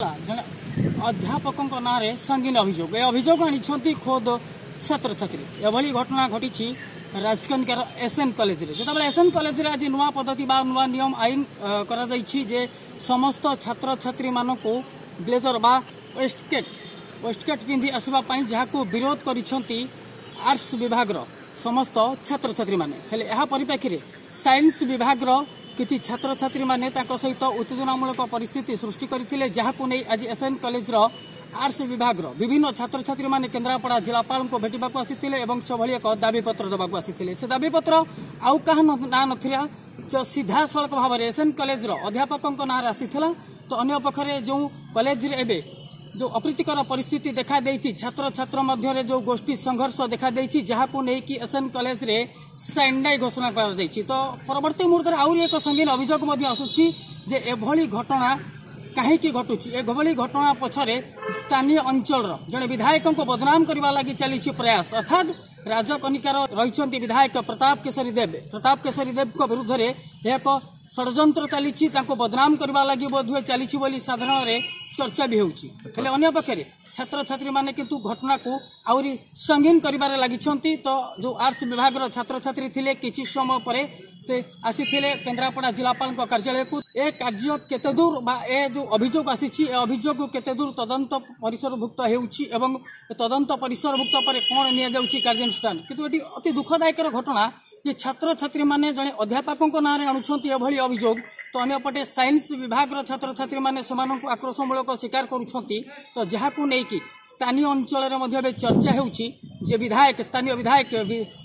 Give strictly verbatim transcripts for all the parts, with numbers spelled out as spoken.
पिता जन अध्यापक ना संगीन अभियोग ए अभियोग आनी खोद छात्र छात्री एभली घटना घटी राजकनिकार एसएन कॉलेज रे जो एसएन कॉलेज रे आज नुआ पद्धति बा नुआ नियम आईन करा जायछि जे समस्त छात्र छात्री मानक ब्लेजर बा वेस्टकेट वेस्टकेट पिंधि आसवा पई जहाको विरोध करिसंती आर्ट्स विभाग रो समस्त छात्र छात्री माने हेले एहा परिप्रेक्षी रे साइंस विभाग रो किछि छात्र छात्री माने ताको सहित उत्तेजनामूलक परिस्थिति सृष्टि करथिले जहाको नै आज एसएन कॉलेज रो आर्ट्स विभाग रो विभिन्न छात्र छात्री माने केन्द्रापड़ा जिलापाल को भेटिबा को आसीथिले एवं सभली एक दाबी पत्र दबा को आसीथिले से दाबी पत्र आउ कहा ना नथिला जो सीधा सड़क भाव में एसएन कॉलेज रो अध्यापक ना आसीथिला तो अन्य पखरे जो कॉलेज रे एबे जो अप्रीतिकर परिस्थिति देखा देइछि छात्र छात्र मध्य जो गोष्ठी संघर्ष देखा देइछि जहाको नै कि एसएन कॉलेज रे सैंडाई घोषणा कर देइछि तो परवर्ती मुहूर्त रे आउरी एक संगीन अभियोग मध्य आसुछि जे एभली घटना कहीं घटुची एभली घटना पछरे स्थानीय अंचल जड़े विधायक को बदनाम करने लगी चली प्रयास अर्थात राजकनिकार रही विधायक प्रताप केशरी देव प्रताप केशरी देव विरुद्ध में एक षड्यंत्र चली बदनाम करने लगी बोधहुए चली साधारण चर्चा भी होउची हेले अन्य पक्षरे छात्र छात्री माने किंतु घटना को आउरी संगीन करिबारे लागिछंती तो जो आर्ट्स विभाग रो छात्र छात्री थिले किछि समय परे से आसीथिले केन्द्रापड़ा जिलापाल कार्यालय को ए कार्य केते दूर बा ए जो अभियोग आसीछि ए अभियोग केते दूर तदंत परिसरभुक्त हेउछि एवं तदंत परिसरभुक्त पर कोन निया जाउछि कार्यानुष्ठान किंतु एटी अति दुखदायक घटना जे छात्र छात्री माने जने अध्यापक नाँ आणुछंती एभली अभियोग तो अन्यपटे साइंस विभाग छात्र छात्री माने सेमानंकु आक्रोशमूलक शिकार करुछंती तो जहाकु नेकी स्थानीय अंचल रे मध्ये चर्चा हेउछि जे विधायक स्थानीय विधायक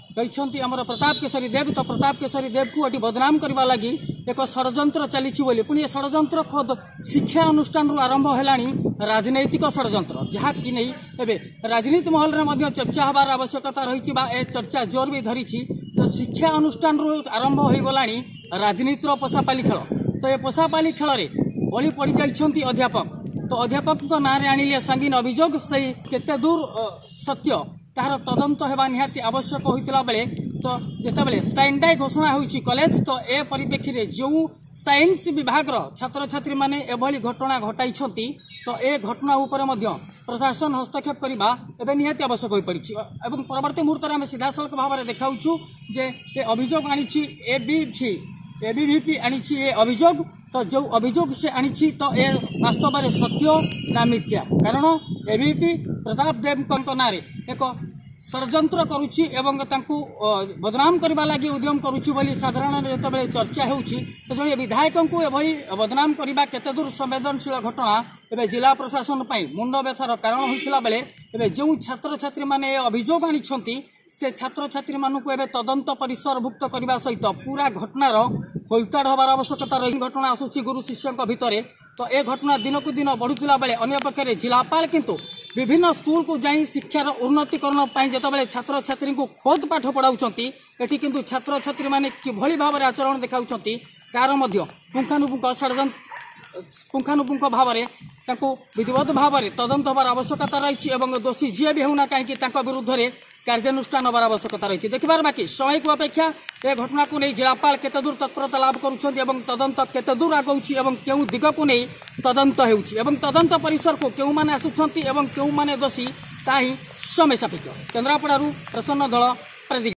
रही आमर प्रताप केशरी देव तो प्रताप केशरी देव को एटी बदनाम करबा लगी एक षड्यंत्र चलीछि बोली पुणी षड्यंत्र खुद शिक्षा अनुष्ठान आरंभ हेलानी राजनैतिक षड्यंत्र जहा कि नहीं एबे राजनीति महल रे मध्ये चर्चा हबार आवश्यकता रही बा ए चर्चा जोर भी धरिछि तो शिक्षा अनुष्ठान आरंभ हो गलानी राजनीतिर पोषापाली खेल तो ये पोषापाली खेल रे बली पड़ जाइछंती अध्यापक तो अध्यापक ना आनिले संगीन अभियोग से केते दूर सत्य तार तदंत हेबा निहाती आवश्यक होइतला बेले तो जेते बेले सैंडाई घोषणा होइछि कॉलेज तो ए परिप्रेक्षी रे जो साइंस विभाग रो छात्र छात्री माने एभली घटना घटाइछंती तो ए घटना ऊपर मध्य प्रशासन हस्तक्षेप करबा एबे निहाती आवश्यक होई पड़िछि एवं परवर्ती मुहूर्त रे हम सीधा सड़क भाव में देखाउछु जे ए अभियोग आनिछि एबीवी एबीवीपी आनिछि ए अभियोग तो जो अभियोग से आनिछि तो ए वास्तव में सत्य ना मिथ्या कारण एबीवीपी प्रताप देव नारे एक षड्यंत्र करुछि एवं तांकु बदनाम करबा लागि उद्यम करुछि बोली साधारण जेतबेले चर्चा हेउछि तो जने विधायक को एभली बदनाम करबा केते दूर संवेदनशील घटना एबे जिला प्रशासन पई मुंड व्यथार कारण होइतिला बेले एबे जो छात्र छात्री माने अभियोग आनिछंती से छात्र छात्री मानक एबे तदंत परिसरभुक्त करबा सहित पूरा घटनार खोलताड़ हबार आवश्यकता रही घटना आसुछि गुरु शिष्य भितर तो ए घटना दिन को दिन बढ़ुला बेले अन्य पक्षरे जिलापाल किंतु विभिन्न स्कूल को जाई शिक्षार उन्नतीकरण पाई जेतबेले छात्र छात्री को खोद पाठ पढ़ाउछंती एठी किंतु छात्र छात्री माने किभली भाव में आचरण देखाउछंती तार मध्य पुंखानुपुंख षड्यंत्र पुंखानुपुंख भाव में विधिवत भाव में तदंत हबार आवश्यकता रही और दोषी जी भी होना कहीं विरुद्ध में कार्यानुष्ठान हबार आवश्यकता रही देखिबार बाकी समय को अपेक्षा ए घटना को नहीं जिलापाल केते दूर तत्परता लाभ करुछंती एवं तदंत केते दूर आगौछि एवं केउ दिग को नहीं तदंत हेउछि एवं तदंत परिसर को केउ माने आसुछंती एवं केउ माने दोषी ताही समय सापेक्ष केन्द्रापड़ारू प्रसन्न दल।